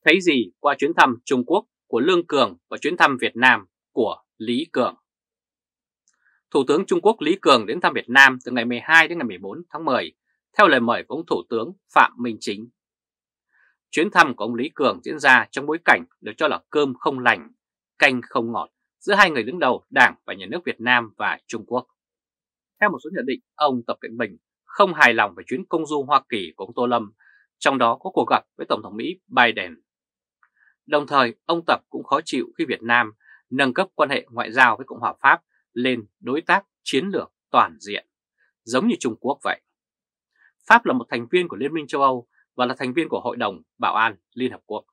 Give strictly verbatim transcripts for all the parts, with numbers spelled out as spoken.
Thấy gì qua chuyến thăm Trung Quốc của Lương Cường và chuyến thăm Việt Nam của Lý Cường? Thủ tướng Trung Quốc Lý Cường đến thăm Việt Nam từ ngày mười hai đến ngày mười bốn tháng mười, theo lời mời của ông Thủ tướng Phạm Minh Chính. Chuyến thăm của ông Lý Cường diễn ra trong bối cảnh được cho là cơm không lành, canh không ngọt giữa hai người đứng đầu Đảng và Nhà nước Việt Nam và Trung Quốc. Theo một số nhận định, ông Tập Cận Bình không hài lòng về chuyến công du Hoa Kỳ của ông Tô Lâm, trong đó có cuộc gặp với Tổng thống Mỹ Biden. Đồng thời, ông Tập cũng khó chịu khi Việt Nam nâng cấp quan hệ ngoại giao với Cộng hòa Pháp lên đối tác chiến lược toàn diện, giống như Trung Quốc vậy. Pháp là một thành viên của Liên minh châu Âu và là thành viên của Hội đồng Bảo an Liên Hợp Quốc.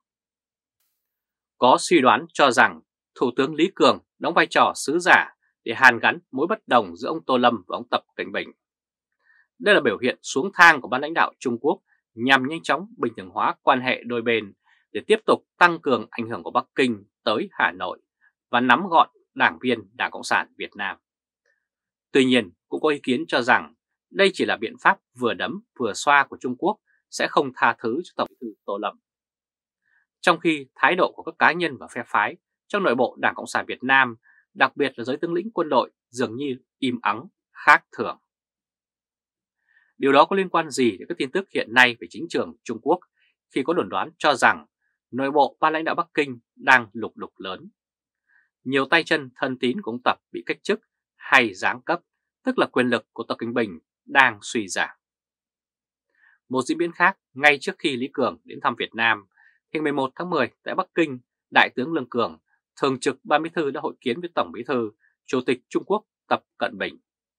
Có suy đoán cho rằng Thủ tướng Lý Cường đóng vai trò sứ giả để hàn gắn mối bất đồng giữa ông Tô Lâm và ông Tập Cận Bình. Đây là biểu hiện xuống thang của ban lãnh đạo Trung Quốc nhằm nhanh chóng bình thường hóa quan hệ đôi bên để tiếp tục tăng cường ảnh hưởng của Bắc Kinh tới Hà Nội và nắm gọn đảng viên Đảng Cộng sản Việt Nam. Tuy nhiên, cũng có ý kiến cho rằng đây chỉ là biện pháp vừa đấm vừa xoa của Trung Quốc sẽ không tha thứ cho Tổng bí thư Tô Lâm. Trong khi thái độ của các cá nhân và phe phái trong nội bộ Đảng Cộng sản Việt Nam, đặc biệt là giới tướng lĩnh quân đội, dường như im ắng, khác thường. Điều đó có liên quan gì đến các tin tức hiện nay về chính trường Trung Quốc khi có đồn đoán cho rằng nội bộ ban lãnh đạo Bắc Kinh đang lục đục lớn? Nhiều tay chân thân tín của ông Tập bị cách chức hay giáng cấp, tức là quyền lực của Tập Cận Bình đang suy giảm. Một diễn biến khác, ngay trước khi Lý Cường đến thăm Việt Nam, ngày mười một tháng mười tại Bắc Kinh, Đại tướng Lương Cường, Thường trực Ban Bí thư đã hội kiến với Tổng Bí thư, Chủ tịch Trung Quốc Tập Cận Bình.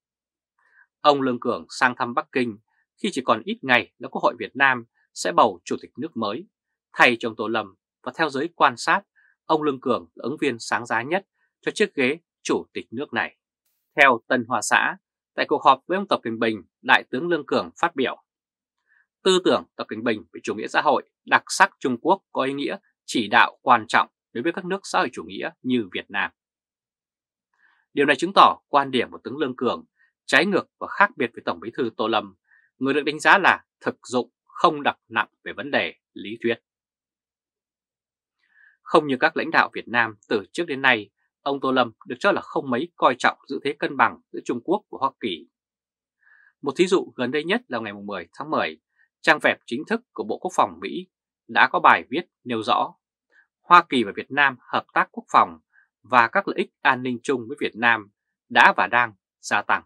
Ông Lương Cường sang thăm Bắc Kinh khi chỉ còn ít ngày là Quốc hội Việt Nam sẽ bầu Chủ tịch nước mới, thay cho ông Tô Lâm, và theo giới quan sát, ông Lương Cường là ứng viên sáng giá nhất cho chiếc ghế Chủ tịch nước này. Theo Tân Hoa Xã, tại cuộc họp với ông Tập Cận Bình, Đại tướng Lương Cường phát biểu: tư tưởng Tập Cận Bình về chủ nghĩa xã hội đặc sắc Trung Quốc có ý nghĩa chỉ đạo quan trọng đối với các nước xã hội chủ nghĩa như Việt Nam. Điều này chứng tỏ quan điểm của tướng Lương Cường trái ngược và khác biệt với Tổng Bí thư Tô Lâm, người được đánh giá là thực dụng, không đặt nặng về vấn đề lý thuyết. Không như các lãnh đạo Việt Nam từ trước đến nay, ông Tô Lâm được cho là không mấy coi trọng giữ thế cân bằng giữa Trung Quốc và Hoa Kỳ. Một thí dụ gần đây nhất là ngày mười tháng mười, trang web chính thức của Bộ Quốc phòng Mỹ đã có bài viết nêu rõ Hoa Kỳ và Việt Nam hợp tác quốc phòng và các lợi ích an ninh chung với Việt Nam đã và đang gia tăng.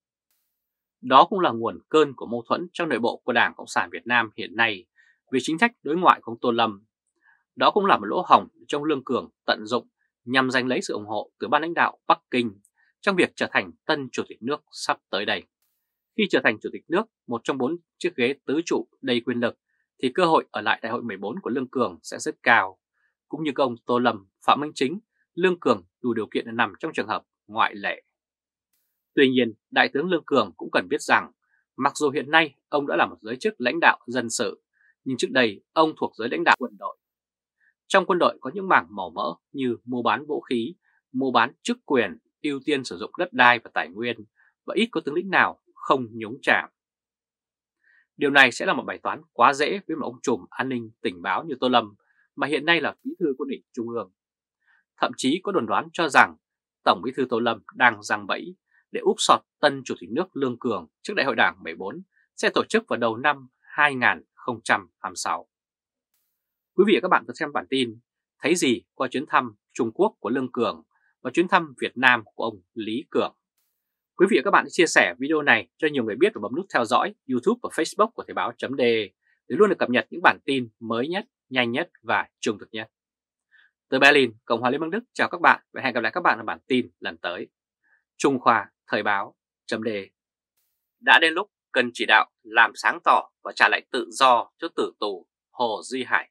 Đó cũng là nguồn cơn của mâu thuẫn trong nội bộ của Đảng Cộng sản Việt Nam hiện nay về chính sách đối ngoại của ông Tô Lâm. Đó cũng là một lỗ hổng trong Lương Cường tận dụng nhằm giành lấy sự ủng hộ từ ban lãnh đạo Bắc Kinh trong việc trở thành tân Chủ tịch nước sắp tới đây. Khi trở thành Chủ tịch nước, một trong bốn chiếc ghế tứ trụ đầy quyền lực, thì cơ hội ở lại đại hội mười bốn của Lương Cường sẽ rất cao. Cũng như ông Tô Lâm, Phạm Minh Chính, Lương Cường đủ điều kiện để nằm trong trường hợp ngoại lệ. Tuy nhiên, Đại tướng Lương Cường cũng cần biết rằng, mặc dù hiện nay ông đã là một giới chức lãnh đạo dân sự, nhưng trước đây ông thuộc giới lãnh đạo quân đội. Trong quân đội có những mảng màu mỡ như mua bán vũ khí, mua bán chức quyền, ưu tiên sử dụng đất đai và tài nguyên, và ít có tướng lĩnh nào không nhúng chàm. Điều này sẽ là một bài toán quá dễ với một ông trùm an ninh tình báo như Tô Lâm, mà hiện nay là Bí thư Quân ủy Trung ương. Thậm chí có đồn đoán cho rằng Tổng Bí thư Tô Lâm đang giăng bẫy để úp sọt tân Chủ tịch nước Lương Cường trước Đại hội Đảng mười bốn sẽ tổ chức vào đầu năm hai nghìn không trăm hai mươi sáu. Quý vị và các bạn vừa xem bản tin Thấy gì qua chuyến thăm Trung Quốc của Lương Cường và chuyến thăm Việt Nam của ông Lý Cường. Quý vị và các bạn hãy chia sẻ video này cho nhiều người biết và bấm nút theo dõi YouTube và Facebook của Thời báo.de để luôn được cập nhật những bản tin mới nhất, nhanh nhất và trung thực nhất. Từ Berlin, Cộng hòa Liên bang Đức chào các bạn và hẹn gặp lại các bạn ở bản tin lần tới. Trung Khoa Thời báo.de. Đã đến lúc cần chỉ đạo làm sáng tỏ và trả lại tự do cho tử tù Hồ Duy Hải.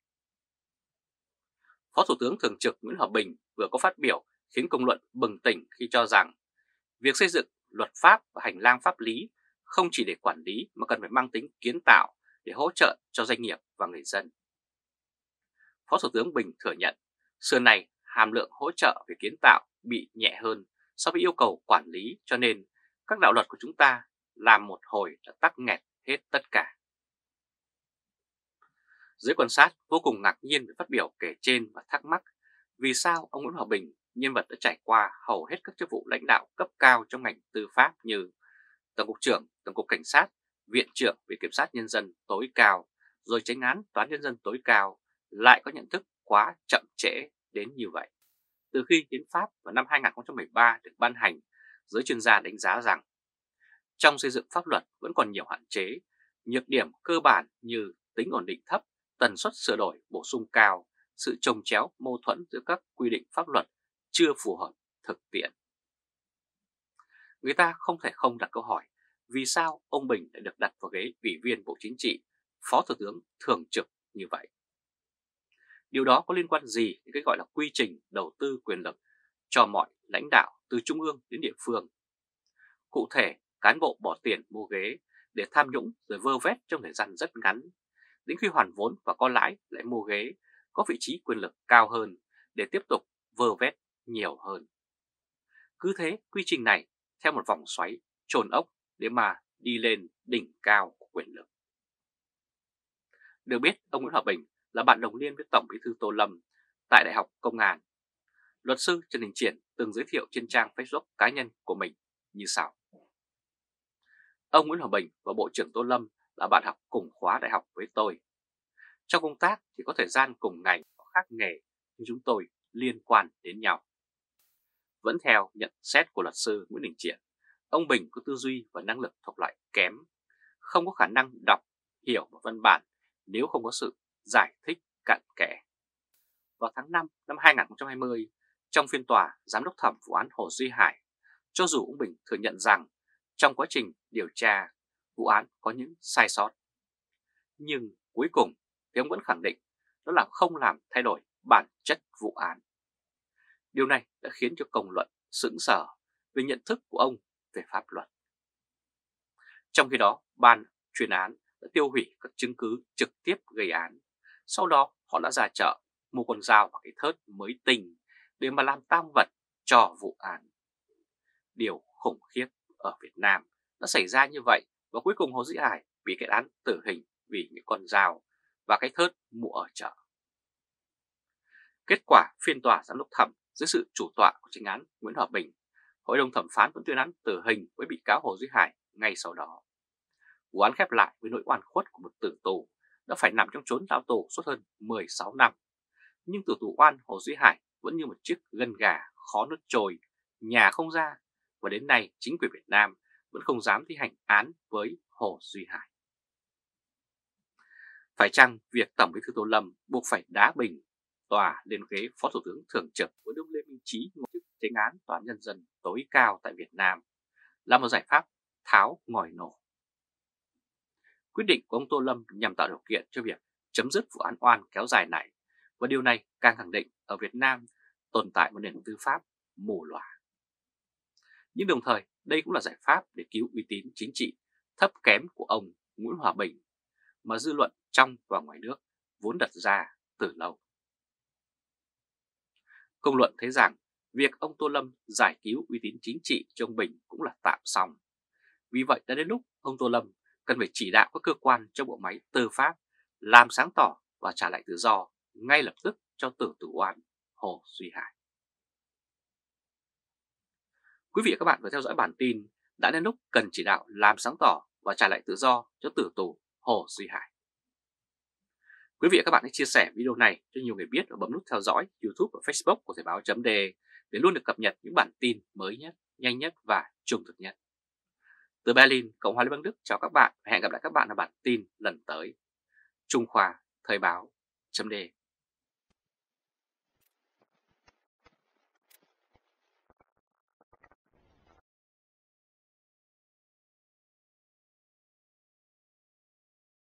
Phó Thủ tướng Thường trực Nguyễn Hòa Bình vừa có phát biểu khiến công luận bừng tỉnh khi cho rằng việc xây dựng luật pháp và hành lang pháp lý không chỉ để quản lý mà cần phải mang tính kiến tạo để hỗ trợ cho doanh nghiệp và người dân. Phó Thủ tướng Bình thừa nhận xưa này hàm lượng hỗ trợ về kiến tạo bị nhẹ hơn so với yêu cầu quản lý, cho nên các đạo luật của chúng ta làm một hồi là tắc nghẹt hết tất cả. Giới quan sát vô cùng ngạc nhiên về phát biểu kể trên và thắc mắc vì sao ông Nguyễn Hòa Bình, nhân vật đã trải qua hầu hết các chức vụ lãnh đạo cấp cao trong ngành tư pháp như Tổng cục trưởng, Tổng cục Cảnh sát, Viện trưởng Viện Kiểm sát Nhân dân tối cao, rồi Chánh án Tòa án Nhân dân tối cao, lại có nhận thức quá chậm trễ đến như vậy. Từ khi hiến pháp vào năm hai nghìn không trăm mười ba được ban hành, giới chuyên gia đánh giá rằng trong xây dựng pháp luật vẫn còn nhiều hạn chế, nhược điểm cơ bản như tính ổn định thấp, tần suất sửa đổi bổ sung cao, sự chồng chéo mâu thuẫn giữa các quy định pháp luật chưa phù hợp thực tiễn. Người ta không thể không đặt câu hỏi vì sao ông Bình lại được đặt vào ghế Ủy viên Bộ Chính trị, Phó Thủ tướng thường trực như vậy. Điều đó có liên quan gì đến cái gọi là quy trình đầu tư quyền lực cho mọi lãnh đạo từ trung ương đến địa phương? Cụ thể, cán bộ bỏ tiền mua ghế để tham nhũng rồi vơ vét trong thời gian rất ngắn, đến khi hoàn vốn và có lãi lại mua ghế có vị trí quyền lực cao hơn để tiếp tục vơ vét nhiều hơn. Cứ thế quy trình này theo một vòng xoáy chồn ốc để mà đi lên đỉnh cao của quyền lực. Được biết, ông Nguyễn Hòa Bình là bạn đồng liên với Tổng Bí thư Tô Lâm tại Đại học Công an. Luật sư Trần Đình Triển từng giới thiệu trên trang Facebook cá nhân của mình như sau. Ông Nguyễn Hòa Bình và Bộ trưởng Tô Lâm là bạn học cùng khóa đại học với tôi. Trong công tác thì có thời gian cùng ngành và khác nghề, nhưng chúng tôi liên quan đến nhau. Vẫn theo nhận xét của luật sư Nguyễn Đình Triển, ông Bình có tư duy và năng lực thuộc loại kém, không có khả năng đọc, hiểu một văn bản nếu không có sự giải thích cặn kẽ. Vào tháng năm năm hai nghìn không trăm hai mươi, trong phiên tòa giám đốc thẩm vụ án Hồ Duy Hải, cho dù ông Bình thừa nhận rằng trong quá trình điều tra, vụ án có những sai sót, nhưng cuối cùng thì ông vẫn khẳng định đó là không làm thay đổi bản chất vụ án. Điều này đã khiến cho công luận sững sờ về nhận thức của ông về pháp luật. Trong khi đó, ban chuyên án đã tiêu hủy các chứng cứ trực tiếp gây án. Sau đó họ đã ra chợ mua con dao và cái thớt mới tinh để mà làm tang vật cho vụ án. Điều khủng khiếp ở Việt Nam đã xảy ra như vậy và cuối cùng Hồ Duy Hải bị kết án tử hình vì những con dao và cái thớt mua ở chợ. Kết quả phiên tòa giám đốc thẩm dưới sự chủ tọa của chánh án Nguyễn Hòa Bình, hội đồng thẩm phán vẫn tuyên án tử hình với bị cáo Hồ Duy Hải ngay sau đó. Vụ án khép lại với nỗi oan khuất của một tử tù đã phải nằm trong chốn lao tù suốt hơn mười sáu năm. Nhưng tử tù oan Hồ Duy Hải vẫn như một chiếc gân gà khó nuốt trôi, nhà không ra, và đến nay chính quyền Việt Nam vẫn không dám thi hành án với Hồ Duy Hải. Phải chăng việc Tổng Bí thư Tô Lâm buộc phải đá Bình tòa lên ghế Phó Thủ tướng thường trực với ông Lê Minh Trí ngồi chức chánh án Tòa án Nhân dân tối cao tại Việt Nam là một giải pháp tháo ngòi nổ? Quyết định của ông Tô Lâm nhằm tạo điều kiện cho việc chấm dứt vụ án oan kéo dài này, và điều này càng khẳng định ở Việt Nam tồn tại một nền tư pháp mù lòa. Nhưng đồng thời đây cũng là giải pháp để cứu uy tín chính trị thấp kém của ông Nguyễn Hòa Bình mà dư luận trong và ngoài nước vốn đặt ra từ lâu. Công luận thấy rằng việc ông Tô Lâm giải cứu uy tín chính trị cho ông Bình cũng là tạm xong. Vì vậy đã đến lúc ông Tô Lâm cần phải chỉ đạo các cơ quan trong bộ máy tư pháp làm sáng tỏ và trả lại tự do ngay lập tức cho tử tù oan Hồ Duy Hải. Quý vị và các bạn vừa theo dõi bản tin đã đến lúc cần chỉ đạo làm sáng tỏ và trả lại tự do cho tử tù Hồ Duy Hải. Quý vị và các bạn hãy chia sẻ video này cho nhiều người biết và bấm nút theo dõi YouTube và Facebook của Thời báo.de để luôn được cập nhật những bản tin mới nhất, nhanh nhất và trung thực nhất. Từ Berlin, Cộng hòa Liên bang Đức chào các bạn và hẹn gặp lại các bạn ở bản tin lần tới. Trung Khoa, Thời báo.de